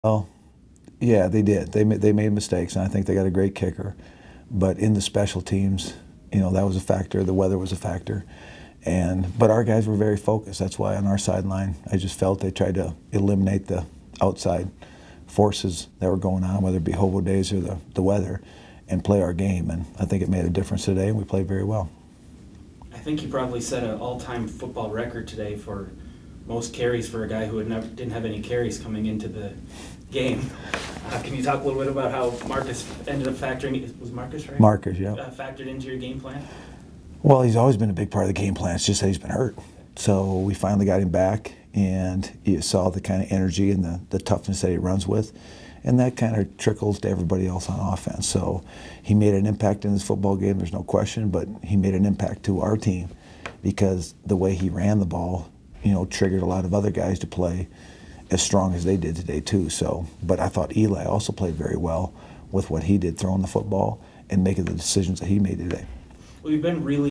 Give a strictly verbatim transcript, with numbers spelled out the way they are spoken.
Well, yeah, they did. They made, they made mistakes, and I think they got a great kicker. But in the special teams, you know, that was a factor. The weather was a factor. And but our guys were very focused. That's why on our sideline, I just felt they tried to eliminate the outside forces that were going on, whether it be hobo days or the, the weather, and play our game. And I think it made a difference today, and we played very well. I think you probably set an all-time football record today for most carries for a guy who had never, didn't have any carries coming into the game. Uh, can you talk a little bit about how Marcus ended up factoring, was Marcus, right? Marcus, yeah. Uh, factored into your game plan? Well, he's always been a big part of the game plan. It's just that he's been hurt. So we finally got him back, and you saw the kind of energy and the, the toughness that he runs with. And that kind of trickles to everybody else on offense. So he made an impact in this football game, there's no question, but he made an impact to our team because the way he ran the ball, you know, triggered a lot of other guys to play as strong as they did today too. So, but I thought Eli also played very well with what he did throwing the football and making the decisions that he made today. Well, you've been really